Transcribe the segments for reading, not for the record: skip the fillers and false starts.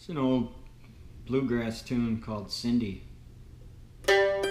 It's an old bluegrass tune called Cindy. You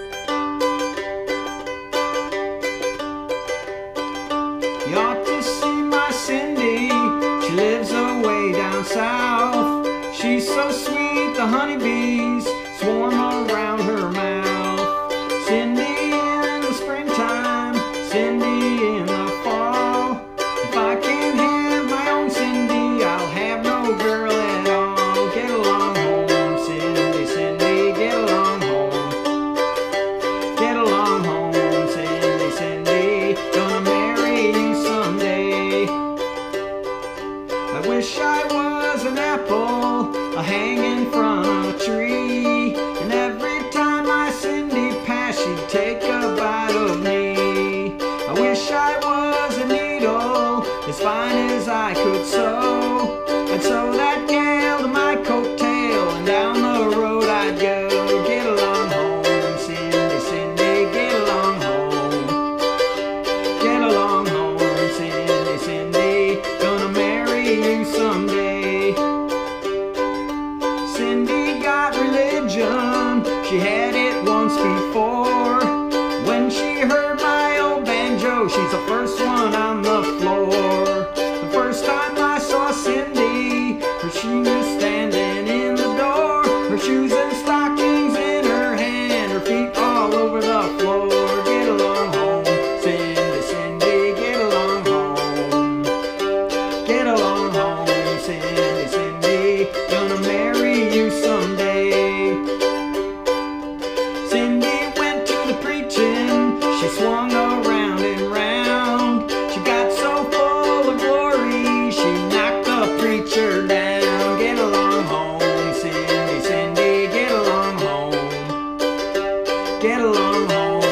ought to see my Cindy, she lives away down south. She's so sweet, the honeybees swarm around her mouth. Cindy in the springtime, Cindy in the fall. If I can't have my own Cindy, I'll have no girl at all. Get along home, Cindy, Cindy, get along home. Get along home, Cindy, Cindy, gonna marry you someday. I wish I was an apple hanging from a tree, and every time my Cindy passed, she'd take a bite of me. I wish I was a needle as fine as I could sew. I'd sew that gal to my coattail, and down the road I'd go. Get along home, Cindy, Cindy, get along home. Get along home, Cindy, Cindy, gonna marry you someday. Cindy got religion, she had it once before. When she heard my old banjo, she's the first one on the floor. The first time I saw Cindy, she was standing in the door. Her shoes and stockings in her hand, her feet all over the floor. Get along home, Cindy, Cindy, get along home. Get along home, Cindy, Cindy, gonna marry you someday. Cindy went to the preaching, she swung around and round. She got so full of glory, she knocked the preacher down. Get along home, Cindy, Cindy, get along home. Get along home,